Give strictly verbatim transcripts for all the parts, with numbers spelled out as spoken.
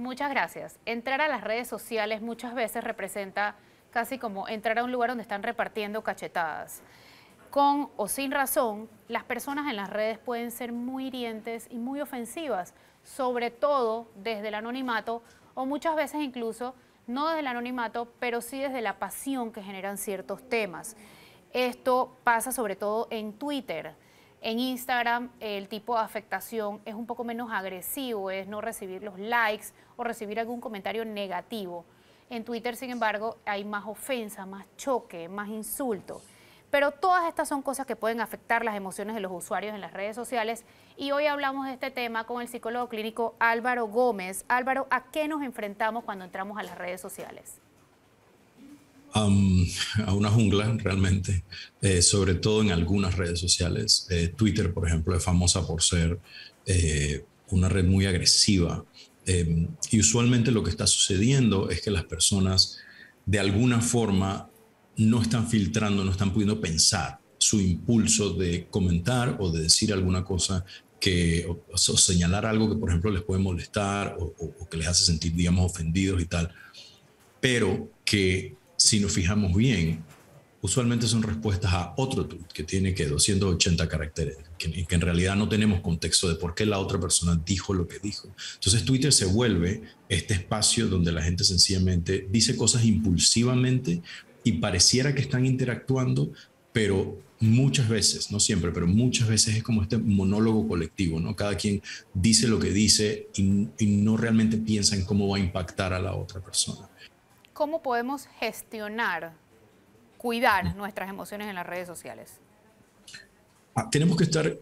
Muchas gracias. Entrar a las redes sociales muchas veces representa casi como entrar a un lugar donde están repartiendo cachetadas. Con o sin razón, las personas en las redes pueden ser muy hirientes y muy ofensivas, sobre todo desde el anonimato o muchas veces incluso no desde el anonimato, pero sí desde la pasión que generan ciertos temas. Esto pasa sobre todo en Twitter. En Instagram el tipo de afectación es un poco menos agresivo, es no recibir los likes o recibir algún comentario negativo. En Twitter, sin embargo, hay más ofensa, más choque, más insulto. Pero todas estas son cosas que pueden afectar las emociones de los usuarios en las redes sociales y hoy hablamos de este tema con el psicólogo clínico Álvaro Gómez. Álvaro, ¿a qué nos enfrentamos cuando entramos a las redes sociales? Um, a una jungla realmente, eh, sobre todo en algunas redes sociales. Eh, Twitter, por ejemplo, es famosa por ser eh, una red muy agresiva. Eh, y usualmente lo que está sucediendo es que las personas de alguna forma no están filtrando, no están pudiendo pensar su impulso de comentar o de decir alguna cosa que, o, o señalar algo que, por ejemplo, les puede molestar o, o, o que les hace sentir, digamos, ofendidos y tal, pero que si nos fijamos bien, usualmente son respuestas a otro tweet que tiene que doscientos ochenta caracteres, que, que en realidad no tenemos contexto de por qué la otra persona dijo lo que dijo. Entonces Twitter se vuelve este espacio donde la gente sencillamente dice cosas impulsivamente y pareciera que están interactuando, pero muchas veces, no siempre, pero muchas veces es como este monólogo colectivo, ¿no? Cada quien dice lo que dice y, y no realmente piensa en cómo va a impactar a la otra persona. ¿Cómo podemos gestionar, cuidar nuestras emociones en las redes sociales? Ah, tenemos que estar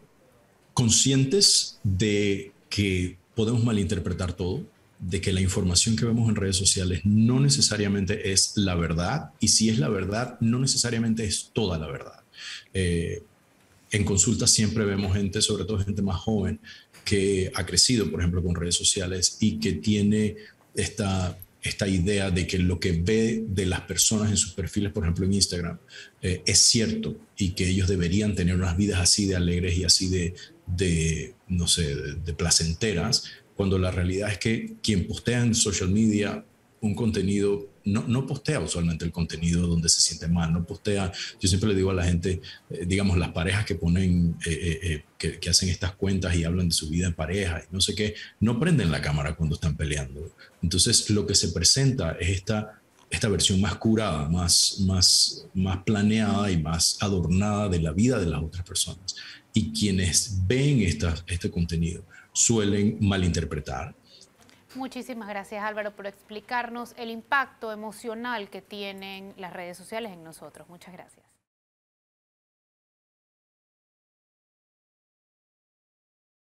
conscientes de que podemos malinterpretar todo, de que la información que vemos en redes sociales no necesariamente es la verdad y si es la verdad, no necesariamente es toda la verdad. Eh, en consultas siempre vemos gente, sobre todo gente más joven, que ha crecido, por ejemplo, con redes sociales y que tiene esta, esta idea de que lo que ve de las personas en sus perfiles, por ejemplo, en Instagram, eh, es cierto y que ellos deberían tener unas vidas así de alegres y así de, de no sé, de, de placenteras, cuando la realidad es que quien postea en social media un contenido, no, no postea usualmente el contenido donde se siente mal, no postea, yo siempre le digo a la gente, eh, digamos, las parejas que ponen, eh, eh, eh, que, que hacen estas cuentas y hablan de su vida en pareja y no sé qué, no prenden la cámara cuando están peleando. Entonces lo que se presenta es esta, esta versión más curada, más, más, más planeada y más adornada de la vida de las otras personas. Y quienes ven esta, este contenido suelen malinterpretar. Muchísimas gracias, Álvaro, por explicarnos el impacto emocional que tienen las redes sociales en nosotros. Muchas gracias.